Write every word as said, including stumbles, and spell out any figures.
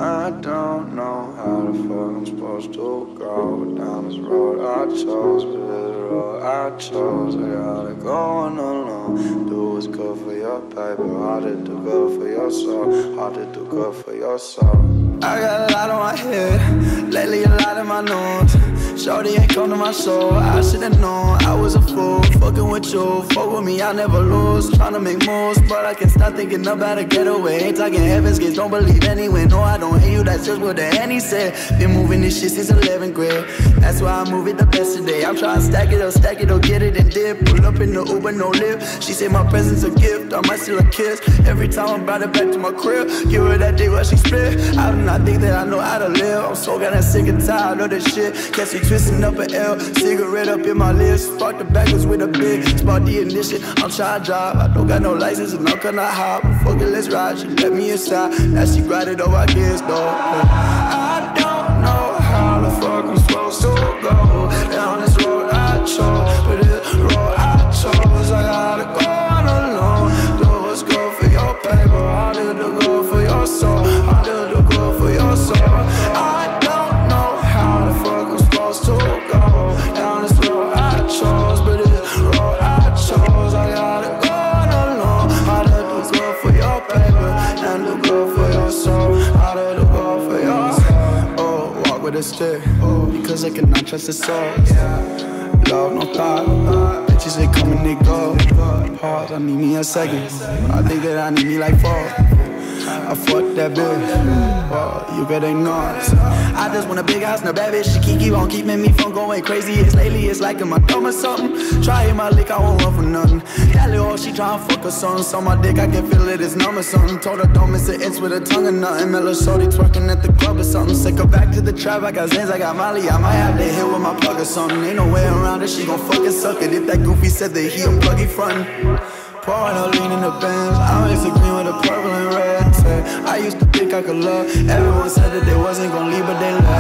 I don't know how the fuck I'm supposed to go down this road I chose, but this road I chose, I gotta go on alone. Do what's good for your paper, hard to do good for your soul, hard to do good for your soul. I got a lot on my head, lately a lot in my nose. Shorty ain't come to my show, I should've known I was a fool. Fucking with you, fuck with me, I never lose. Tryna make moves, but I can't stop thinking about a getaway. Ain't talking heaven's gates, don't believe anyway. No, I don't hate you, that's just what the Henny said. Been moving this shit since eleventh grade, that's why I move it the best today. I'm trying to stack it up, stack it up, get it and dip. Pull up in the Uber, no lift. She say my present's a gift, I might steal a kiss. Every time I brought it back to my crib, give her that dick while she split. I do not think that I know how to live. I'm so goddamn sick and tired of this shit. Catch me twisting up an L, cigarette up in my lips. Spark the backwards with a big, spark the ignition. I'm trying to drive, I don't got no license and I'm gonna hop. Fuck it, let's ride, she let me inside. Now she ride it over, I guess, though. I don't know how the fuck I'm supposed to go down this road I chose, but this road I chose, I gotta go on alone. Do what's good for your paper, I do the good for your soul, I do the good for your soul. I don't know how the fuck I'm supposed to go down this road I chose, but this road I chose, I gotta go on alone. I do the good for your paper and the good for your soul, I do the good for your soul. Oh, walk with a stick, because I cannot trust the souls. Love, no thought, bitches they come and they go. Pause, I need me a second, I think that I need me like four. I fucked that bitch, well, you better ignore it. I just want a big house and a bad bitch. She keep, keep on keeping me from going crazy. It's lately, it's like in my thumb or something. Try hit my lick, I won't run for nothing. That little hoe, she tryna fuck or something. So my dick, I can feel it, it's numb or something. Told her don't miss an inch with her tongue or nothing. Miller shorty twerking at the club or something. Sick her back to the trap, I got Zans, I got Molly. I might have to hit with my plug or something. Ain't no way around it, she gon' fucking suck it. If that goofy said that he unplug, he frontin'. Pouring her lean in the Benz, I'm mixing green with the purple and red. I used to think I could love, everyone said that they wasn't gon' leave, but they left.